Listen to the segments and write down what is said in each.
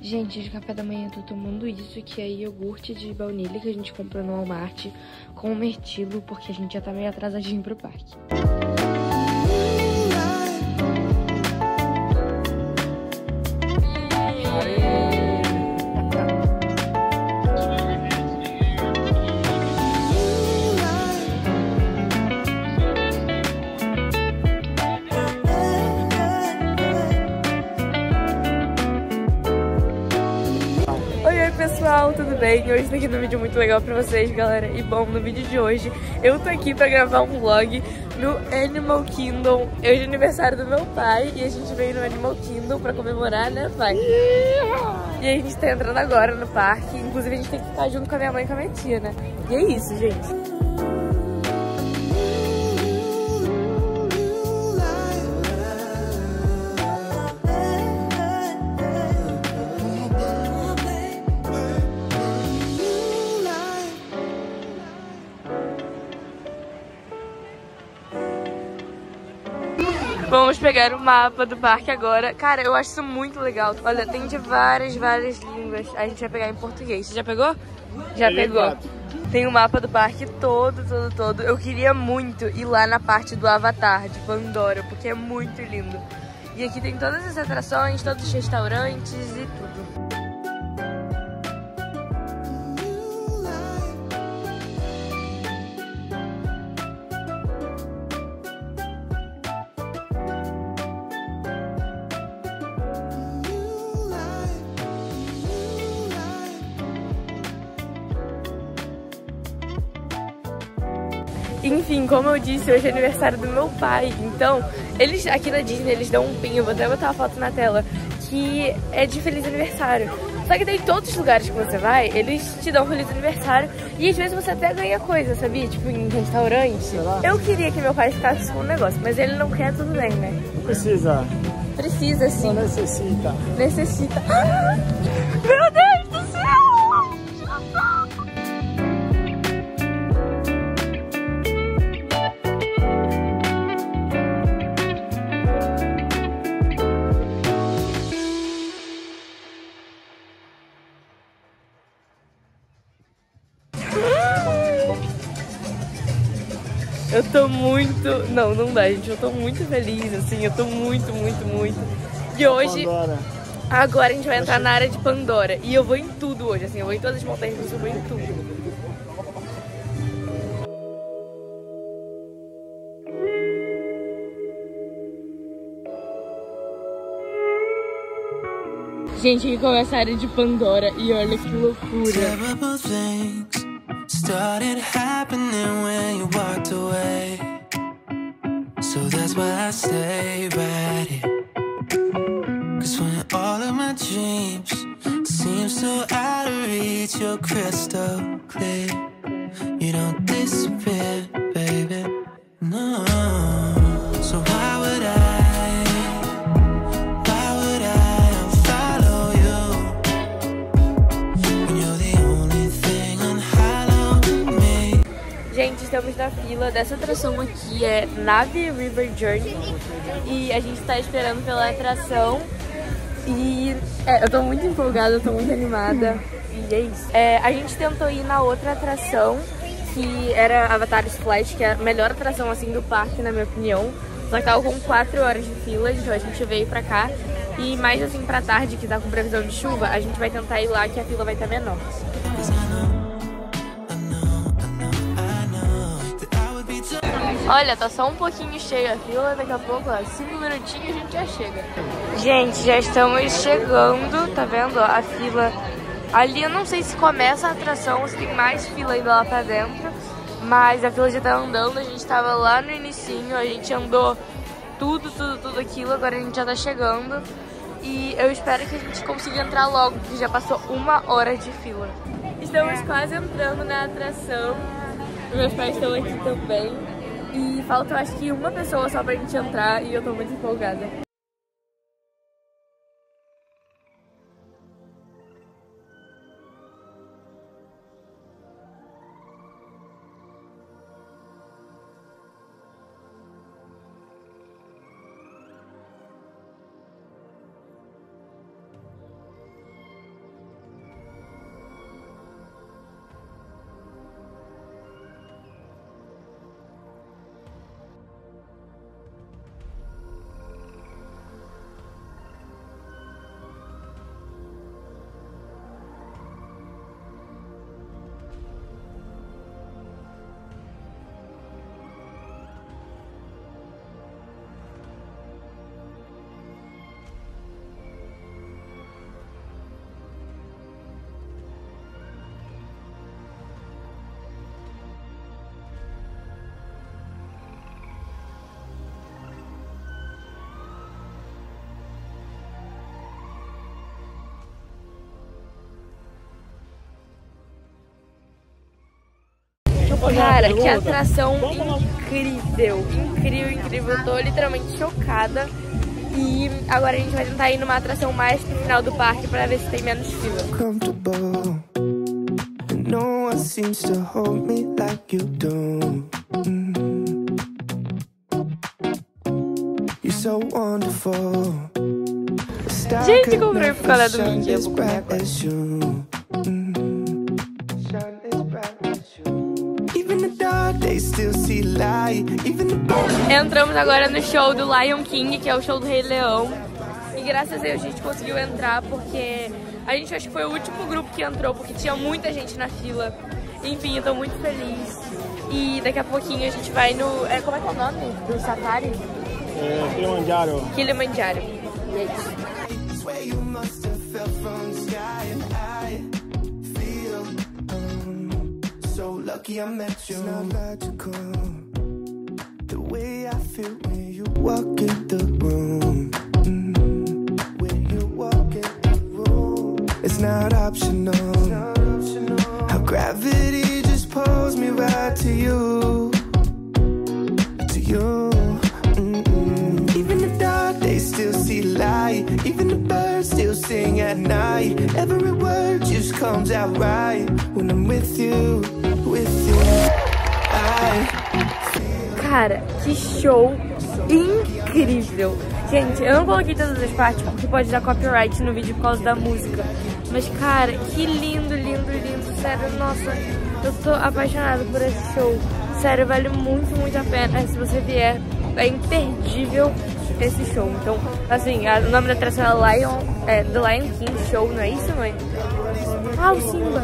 Gente, de café da manhã eu tô tomando isso, que é iogurte de baunilha que a gente comprou no Walmart com mirtilo, porque a gente já tá meio atrasadinho pro parque. Oi pessoal, tudo bem? Hoje tô aqui num vídeo muito legal pra vocês, galera. E bom, no vídeo de hoje eu tô aqui pra gravar um vlog no Animal Kingdom. Hoje é aniversário do meu pai e a gente veio no Animal Kingdom pra comemorar, né, pai? E a gente tá entrando agora no parque. Inclusive a gente tem que ficar junto com a minha mãe e com a minha tia, né? E é isso, gente. Vamos pegar o mapa do parque agora. Cara, eu acho isso muito legal. Olha, tem de várias línguas. A gente vai pegar em português. Você já pegou? Já pegou. Tem o mapa do parque todo. Eu queria muito ir lá na parte do Avatar, de Pandora, porque é muito lindo. E aqui tem todas as atrações, todos os restaurantes e tudo. Enfim, como eu disse, hoje é aniversário do meu pai. Então, eles aqui na Disney, eles dão um pin, eu vou até botar uma foto na tela, que é de feliz aniversário. Só que tem todos os lugares que você vai, eles te dão feliz aniversário. E às vezes você até ganha coisa, sabia? Tipo em restaurante. Eu queria que meu pai ficasse com um negócio, mas ele não quer, tudo bem, né? Precisa. Precisa, sim. Não necessita. Necessita. Ah, meu Deus do céu! Eu tô muito... Não dá, gente. Eu tô muito feliz, assim. Eu tô muito. E hoje... Pandora. Agora a gente vai entrar na área de Pandora. E eu vou em tudo hoje, assim. Eu vou em todas as montanhas, eu vou em tudo. Gente, aqui começa a área de Pandora. E olha que loucura. Started happening when you walked away. So that's why I stay right here. Cause when all of my dreams seem so out of reach, you're crystal clear. You don't disappear, baby. No. So why would I Gente, estamos na fila dessa atração aqui, é Na'vi River Journey. E a gente tá esperando pela atração. E eu tô muito empolgada, eu tô muito animada. E é isso. A gente tentou ir na outra atração, que era Avatar Splash, que é a melhor atração assim do parque, na minha opinião. Só que tava com 4 horas de fila, então a gente veio pra cá. E mais assim pra tarde, que tá com previsão de chuva, a gente vai tentar ir lá, que a fila vai estar menor. Olha, tá só um pouquinho cheia a fila, daqui a pouco, ó, 5 minutinhos a gente já chega. Gente, já estamos chegando, tá vendo? Ó, a fila ali, eu não sei se começa a atração ou se tem mais fila ainda lá pra dentro, mas a fila já tá andando, a gente tava lá no inicinho, a gente andou tudo aquilo, agora a gente já tá chegando. E eu espero que a gente consiga entrar logo, porque já passou 1 hora de fila. Estamos quase entrando na atração, meus pais estão aqui também. E falta, eu acho que uma pessoa só pra gente entrar e eu tô muito empolgada. Cara, que atração incrível, incrível, incrível. Eu tô literalmente chocada. E agora a gente vai tentar ir numa atração mais pro final do parque pra ver se tem menos fila. Gente, comprei por causa do Mickey, eu vou comer agora. Entramos agora no show do Lion King, que é o show do Rei Leão. E graças a Deus a gente conseguiu entrar, porque a gente acho que foi o último grupo que entrou, porque tinha muita gente na fila. Enfim, eu tô muito feliz. E daqui a pouquinho a gente vai no... como é que é o nome do safari? Kilimanjaro. Kilimanjaro. E é isso. Lucky I met you. It's not logical. The way I feel when you walk in the room. When you walk in the room. It's not optional. How gravity just pulls me right to you. To you. Even the dark days still see light. Even the birds still sing at night. Every word just comes out right when I'm with you. Cara, que show incrível. Gente, eu não coloquei todas as partes porque pode dar copyright no vídeo por causa da música. Mas, cara, que lindo, lindo, lindo. Sério, nossa, eu tô apaixonada por esse show. Sério, vale muito, muito a pena. Se você vier, é imperdível esse show. Então, assim, o nome da atração é The Lion King Show, não é isso, mãe? Ah, o Simba.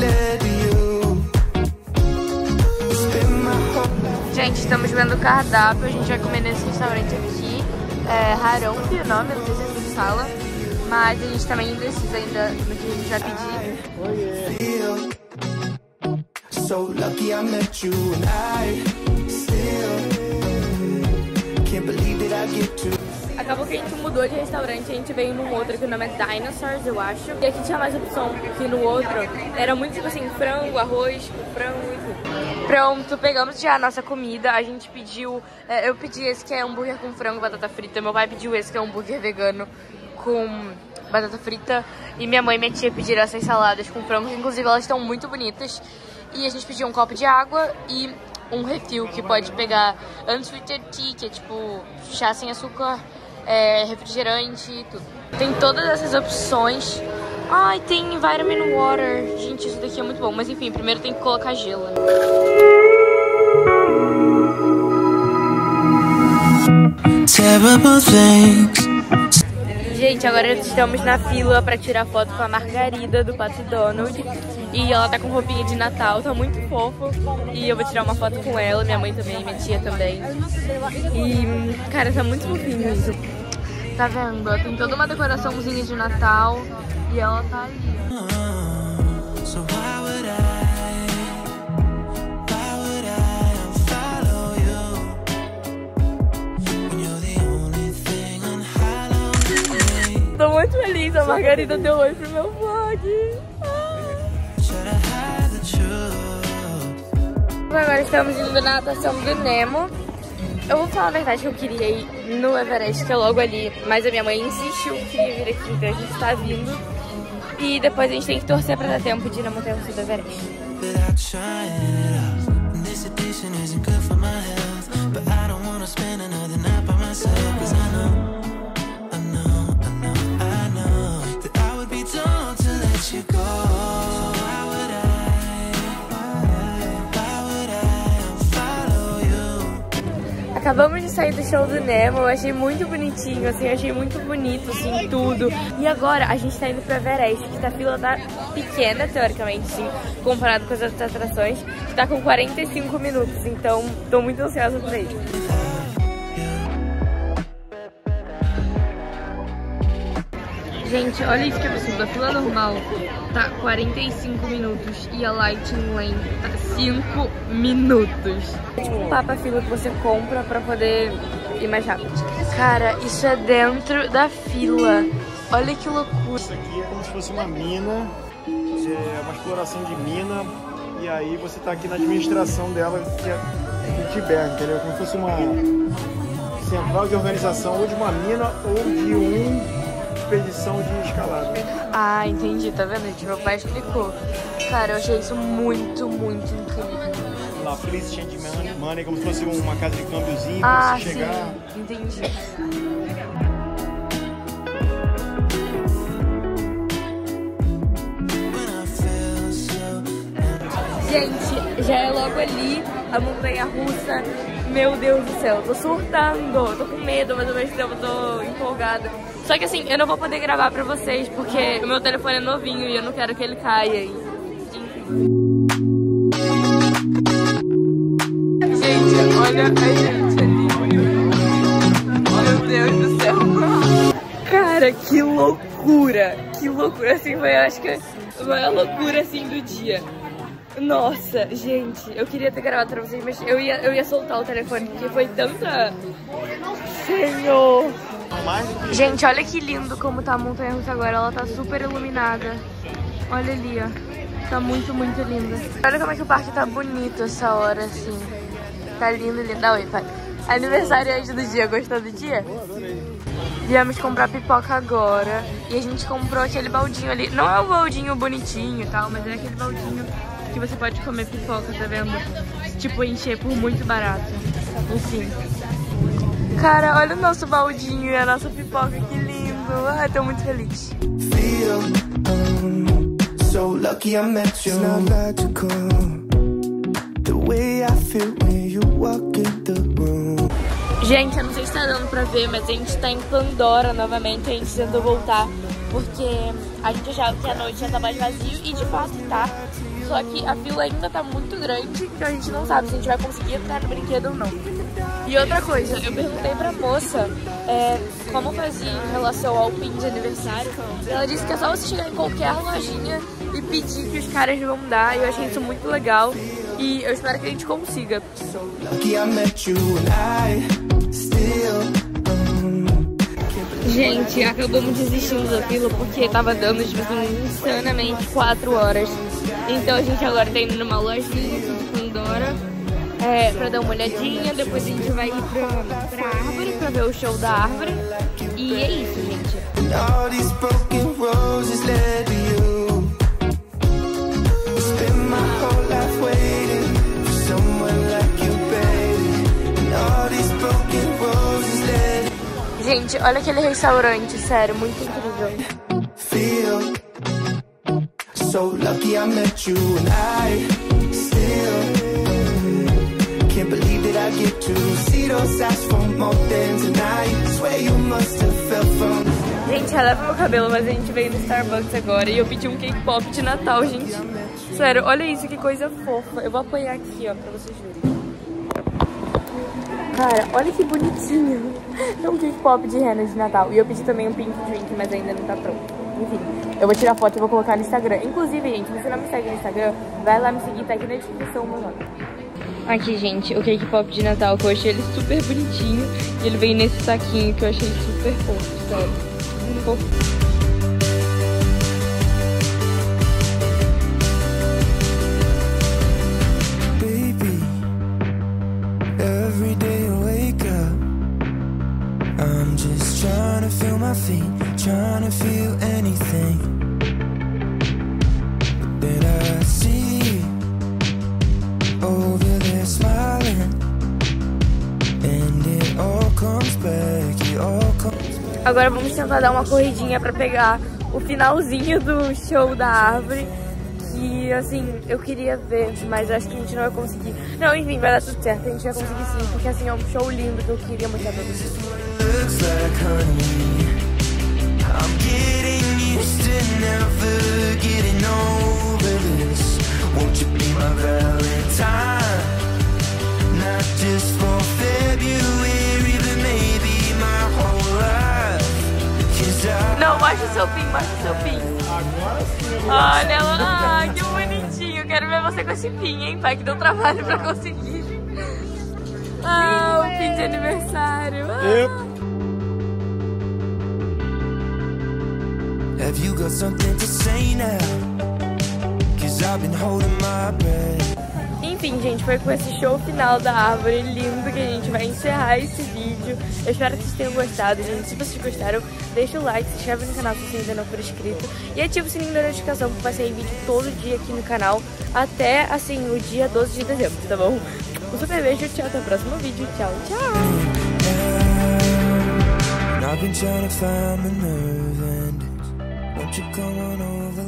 Gente, estamos vendo o cardápio, a gente vai comer nesse restaurante aqui, Harambe, o nome, não sei se é fala, mas a gente tá meio indeciso ainda no que a gente vai pedir. So lucky I met you and I still can't believe that I get to. Acabou que a gente mudou de restaurante, a gente veio num outro que o nome é Dinosaurs, eu acho. E aqui tinha mais opção, que no outro era muito tipo assim, frango, arroz, frango e tudo. Pronto, pegamos já a nossa comida, a gente pediu, eu pedi esse que é hambúrguer com frango e batata frita, meu pai pediu esse que é hambúrguer vegano com batata frita e minha mãe e minha tia pediram essas saladas com frango, inclusive elas estão muito bonitas. E a gente pediu um copo de água e um refil que pode pegar unsweetened tea, que é tipo chá sem açúcar, refrigerante e tudo. Tem todas essas opções. Ai, tem vitamin water. Gente, isso daqui é muito bom. Mas enfim, primeiro tem que colocar gelo. Gente, agora estamos na fila pra tirar foto com a Margarida do Pato Donald. E ela tá com roupinha de Natal, tá muito fofo. E eu vou tirar uma foto com ela, minha mãe também, minha tia também. E, cara, tá muito fofinho isso. Tá vendo? Tem toda uma decoraçãozinha de Natal e ela tá ali. Tô muito feliz, a Margarida deu oi pro meu vlog. Agora estamos indo na natação do Nemo. Eu vou falar a verdade que eu queria ir no Everest, que é logo ali, mas a minha mãe insistiu que ia vir aqui, então a gente tá vindo. E depois a gente tem que torcer pra dar tempo de ir na montanha-russa do Everest. Acabamos de sair do show do Nemo, eu achei muito bonitinho, assim, achei muito bonito, assim, tudo. E agora a gente tá indo pro Everest, que a fila tá pequena, teoricamente, sim, comparado com as outras atrações, que tá com 45 minutos, então tô muito ansiosa por isso. Gente, olha isso que absurdo, a fila normal tá 45 minutos e a Lightning Lane tá 5 minutos. É tipo um papa-fila que você compra pra poder ir mais rápido. Cara, isso é dentro da fila. Olha que loucura. Isso aqui é como se fosse uma mina, uma exploração de mina e aí você tá aqui na administração dela, que é o TBER, entendeu? Como se fosse uma central de organização ou de uma mina ou de uma expedição de escalada. Ah, entendi, tá vendo, gente? Meu pai explicou. Cara, eu achei isso muito, muito incrível. Lá, Police Change Money, como se fosse uma casa de câmbiozinho Ah, pra você chegar. sim, entendi. Gente, já é logo ali a montanha russa. Meu Deus do céu, tô surtando, tô com medo, mas ao mesmo tempo tô empolgada. Só que assim, eu não vou poder gravar pra vocês porque o meu telefone é novinho e eu não quero que ele caia. Gente, olha a gente ali. Meu Deus do céu. Cara, que loucura. Que loucura, assim, foi, acho que foi a loucura, assim, do dia. Nossa, gente, eu queria ter gravado pra vocês, mas eu ia soltar o telefone, porque foi tanta... Senhor! Gente, olha que lindo como tá a montanha russa agora, ela tá super iluminada. Olha ali, ó. Tá muito, muito linda. Olha como é que o parque tá bonito essa hora, assim. Tá lindo, lindo. Oi, pai. Aniversariante do dia, gostou do dia? Viemos comprar pipoca agora. E a gente comprou aquele baldinho ali. Não é um baldinho bonitinho e tal, mas é aquele baldinho que você pode comer pipoca, tá vendo? Tipo, encher por muito barato. Enfim. Cara, olha o nosso baldinho e a nossa pipoca, que lindo. Ai, tô muito feliz. So lucky I met you. It's not logical. The way I feel when you walk in the room. Gente, eu não sei se tá dando pra ver, mas a gente tá em Pandora novamente. A gente tentou voltar porque a gente achava que a noite já tá mais vazio e de fato tá. Só que a fila ainda tá muito grande, então a gente não sabe se a gente vai conseguir entrar no brinquedo ou não. E outra coisa, eu perguntei pra moça como fazia em relação ao pin de aniversário. Ela disse que é só você chegar em qualquer lojinha e pedir que os caras vão dar. E eu achei isso muito legal e eu espero que a gente consiga. Gente, acabamos desistindo da fila porque tava dando, tipo assim, insanamente 4 horas. Então a gente agora tá indo numa lojinha de Pandora pra dar uma olhadinha. Depois a gente vai ir pra árvore pra ver o show da árvore. E é isso, gente. Gente, olha aquele restaurante, sério, muito incrível. So lucky I met you and I still can't believe that I get to see those eyes for more than tonight. Swear you must have felt from. Gente, releva meu cabelo, mas a gente veio no Starbucks agora e eu pedi um cake pop de Natal, gente. Sério, olha isso, que coisa fofa. Eu vou apoiar aqui, ó, pra vocês verem. Cara, olha que bonitinho. É um cake pop de rena de Natal. E eu pedi também um pink drink, mas ainda não tá pronto. Enfim, eu vou tirar foto e vou colocar no Instagram. Inclusive, gente, se você não me segue no Instagram, vai lá me seguir, tá aqui na descrição o meu nome. Aqui, gente, o cake pop de Natal, que eu achei ele super bonitinho. E ele veio nesse saquinho que eu achei super fofo, sério. Muito fofo. Trying to feel anything, but then I see over there smiling, and it all comes back, it all comes back. Agora vamos tentar dar uma corridinha pra pegar o finalzinho do show da árvore, que assim, eu queria ver, mas acho que a gente não vai conseguir. Não, enfim, vai dar tudo certo, a gente vai conseguir sim, porque assim, é um show lindo que eu queria mostrar pra vocês. I'm getting used to never getting over this. Won't you be my Valentine? Not just for February, but maybe my whole life. Não, mostra o seu pin, mostra o seu pin. Agora sim. Olha lá, que bonitinho. Quero ver você com esse pin, hein, pai, que deu trabalho pra conseguir. Ah, o pin de aniversário. Have you got something to say now? 'cause I've been holding my breath. Enfim, gente, foi com esse show final da árvore lindo que a gente vai encerrar esse vídeo. Eu espero que vocês tenham gostado, gente. Se vocês gostaram, deixa o like, se inscreve no canal se você ainda não for inscrito e ativa o sininho da notificação, porque vai sair vídeo todo dia aqui no canal até, assim, o dia 12 de dezembro, tá bom? Um super beijo, tchau, até o próximo vídeo. Tchau, tchau!